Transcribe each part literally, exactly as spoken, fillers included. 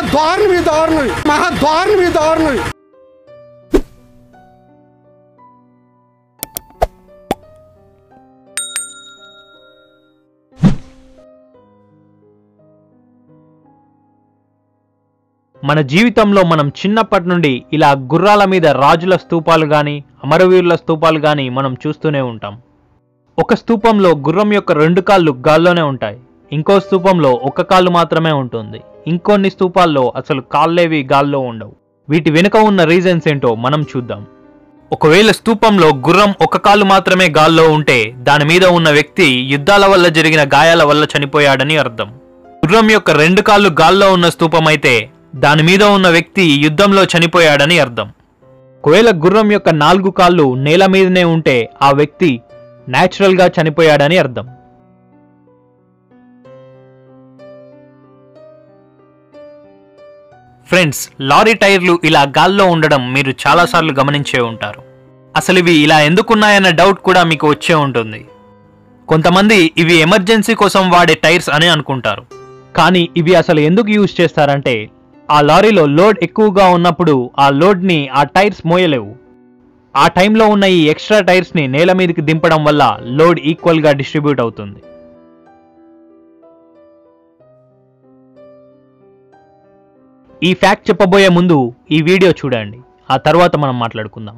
దారుణం ఈ దారుణం మహా దారుణం ఈ దారుణం. మన జీవితంలో మనం చిన్నప్పటి నుండి ఇలా గుర్రాల మీద రాజుల స్తూపాలు గాని అమరవీరుల స్తూపాలు గాని మనం చూస్తూనే ఉంటాం. ఒక స్తూపంలో గుర్రం యొక్క రెండు కాళ్ళు గాల్లోనే ఉంటాయి, ఇంకో స్తూపంలో ఒక కాళ్ళు మాత్రమే ఉంటుంది, ఇంకొన్ని స్తూపాల్లో అసలు కాళ్ళేవి గాల్లో ఉండవు. వీటి వెనుక ఉన్న రీజన్స్ ఏంటో మనం చూద్దాం. ఒకవేళ స్తూపంలో గుర్రం ఒక కాళ్ళు మాత్రమే గాల్లో ఉంటే దాని మీద ఉన్న వ్యక్తి యుద్ధాల వల్ల జరిగిన గాయాల వల్ల చనిపోయాడని అర్థం. గుర్రం యొక్క రెండు కాళ్ళు గాల్లో ఉన్న స్తూపం అయితే దాని మీద ఉన్న వ్యక్తి యుద్ధంలో చనిపోయాడని అర్థం. ఒకవేళ గుర్రం యొక్క నాలుగు కాళ్ళు నేల మీదనే ఉంటే ఆ వ్యక్తి న్యాచురల్ గా చనిపోయాడని అర్థం. ఫ్రెండ్స్, లారీ టైర్లు ఇలా గాల్లో ఉండడం మీరు చాలాసార్లు గమనించే ఉంటారు. అసలు ఇవి ఇలా ఎందుకున్నాయన్న డౌట్ కూడా మీకు వచ్చే ఉంటుంది. కొంతమంది ఇవి ఎమర్జెన్సీ కోసం వాడే టైర్స్ అని అనుకుంటారు. కానీ ఇవి అసలు ఎందుకు యూజ్ చేస్తారంటే ఆ లారీలో లోడ్ ఎక్కువగా ఉన్నప్పుడు ఆ లోడ్ని ఆ టైర్స్ మోయలేవు. ఆ టైంలో ఉన్న ఈ ఎక్స్ట్రా టైర్స్ని నేల మీదకి దింపడం వల్ల లోడ్ ఈక్వల్గా డిస్ట్రిబ్యూట్ అవుతుంది. ఈ ఫ్యాక్ట్ చెప్పబోయే ముందు ఈ వీడియో చూడండి, ఆ తర్వాత మనం మాట్లాడుకుందాం.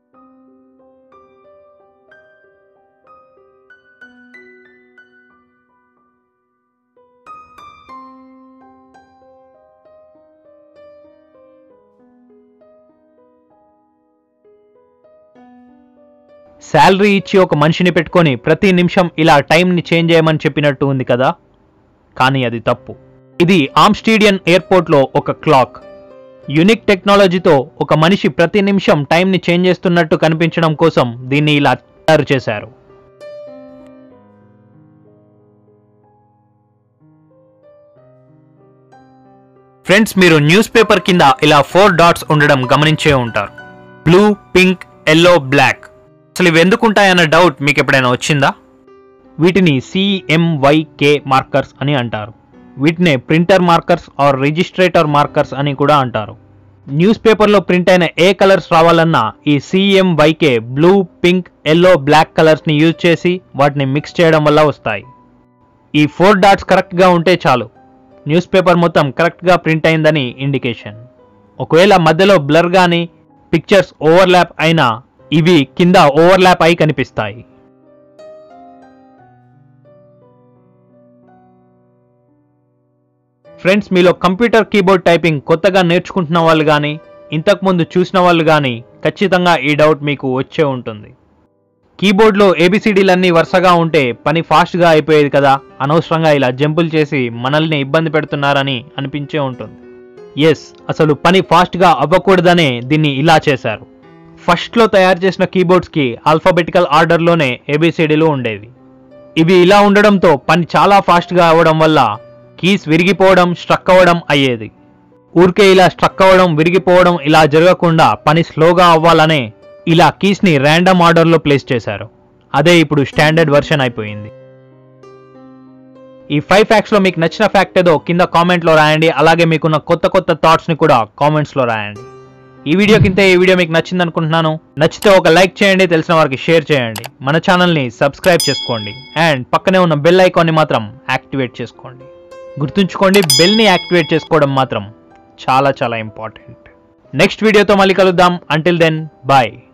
శాలరీ ఇచ్చి ఒక మనిషిని పెట్టుకొని ప్రతి నిమిషం ఇలా టైంని చేంజ్ చేయమని చెప్పినట్టు ఉంది కదా, కానీ అది తప్పు. ఇది ఆమ్స్టీడియన్ ఎయిర్పోర్ట్లో ఒక క్లాక్. యూనిక్ టెక్నాలజీతో ఒక మనిషి ప్రతి నిమిషం టైంని చేంజ్ చేస్తున్నట్టు కనిపించడం కోసం దీన్ని ఇలా తయారు చేశారు. ఫ్రెండ్స్, మీరు న్యూస్ పేపర్ కింద ఇలా ఫోర్ డాట్స్ ఉండడం గమనించే ఉంటారు. Blue, pink, yellow, black. అసలు ఇవి ఎందుకుంటాయన్న డౌట్ మీకు ఎప్పుడైనా వచ్చిందా? వీటిని సిఎంవైకే మార్కర్స్ అని అంటారు. వీటినే printer markers or registrator markers అని కూడా అంటారు. న్యూస్ పేపర్లో ప్రింట్ అయిన ఏ కలర్స్ రావాలన్నా ఈ CMYK blue, pink, yellow, black కలర్స్ని యూజ్ చేసి వాటిని మిక్స్ చేయడం వల్ల వస్తాయి. ఈ ఫోర్ డాట్స్ కరెక్ట్గా ఉంటే చాలు, న్యూస్ పేపర్ మొత్తం కరెక్ట్గా ప్రింట్ అయిందని ఇండికేషన్. ఒకవేళ మధ్యలో బ్లర్ కానీ పిక్చర్స్ ఓవర్లాప్ అయినా ఇవి కింద ఓవర్లాప్ అయి కనిపిస్తాయి. ఫ్రెండ్స్, మీలో కంప్యూటర్ కీబోర్డ్ టైపింగ్ కొత్తగా నేర్చుకుంటున్న వాళ్ళు కానీ ఇంతకుముందు చూసిన వాళ్ళు కానీ ఖచ్చితంగా ఈ డౌట్ మీకు వచ్చే ఉంటుంది. కీబోర్డ్లో ఏబిసిడీలన్నీ వరుసగా ఉంటే పని ఫాస్ట్గా అయిపోయేది కదా, అనవసరంగా ఇలా జంపులు చేసి మనల్ని ఇబ్బంది పెడుతున్నారని అనిపించే ఉంటుంది. ఎస్, అసలు పని ఫాస్ట్గా అవ్వకూడదనే దీన్ని ఇలా చేశారు. ఫస్ట్లో తయారు చేసిన కీబోర్డ్స్కి ఆల్ఫాబెటికల్ ఆర్డర్లోనే ఏబిసిడీలు ఉండేవి. ఇవి ఇలా ఉండడంతో పని చాలా ఫాస్ట్గా అవ్వడం వల్ల కీస్ విరిగిపోవడం, స్ట్రక్ అవ్వడం అయ్యేది. ఊరికే ఇలా స్ట్రక్ అవ్వడం, విరిగిపోవడం ఇలా జరగకుండా పని స్లోగా అవ్వాలనే ఇలా కీస్ని ర్యాండమ్ ఆర్డర్లో ప్లేస్ చేశారు. అదే ఇప్పుడు స్టాండర్డ్ వర్షన్ అయిపోయింది. ఈ ఫైవ్ ఫ్యాక్ట్స్లో మీకు నచ్చిన ఫ్యాక్ట్ ఏదో కింద కామెంట్లో రాయండి. అలాగే మీకున్న కొత్త కొత్త థాట్స్ని కూడా కామెంట్స్లో రాయండి. ఈ వీడియో కింద ఈ వీడియో మీకు నచ్చింది అనుకుంటున్నాను. నచ్చితే ఒక లైక్ చేయండి, తెలిసిన వారికి షేర్ చేయండి, మన ఛానల్ని సబ్స్క్రైబ్ చేసుకోండి అండ్ పక్కనే ఉన్న బెల్ ఐకాన్ని మాత్రం యాక్టివేట్ చేసుకోండి. గుర్తుంచుకోండి, బెల్ని యాక్టివేట్ చేసుకోవడం మాత్రం చాలా చాలా ఇంపార్టెంట్. నెక్స్ట్ వీడియోతో మళ్ళీ కలుద్దాం. Until then, bye.